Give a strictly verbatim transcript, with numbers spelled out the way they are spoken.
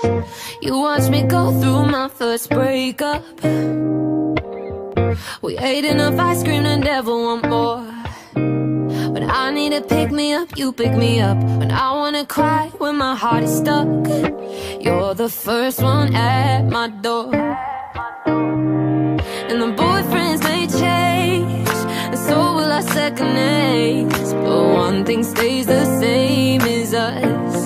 You watched me go through my first breakup. We ate enough ice cream to never want more. When I need to pick me up, you pick me up. When I wanna cry, when my heart is stuck, you're the first one at my door. And the boyfriends may change, and so will our second names, but one thing stays the same is us.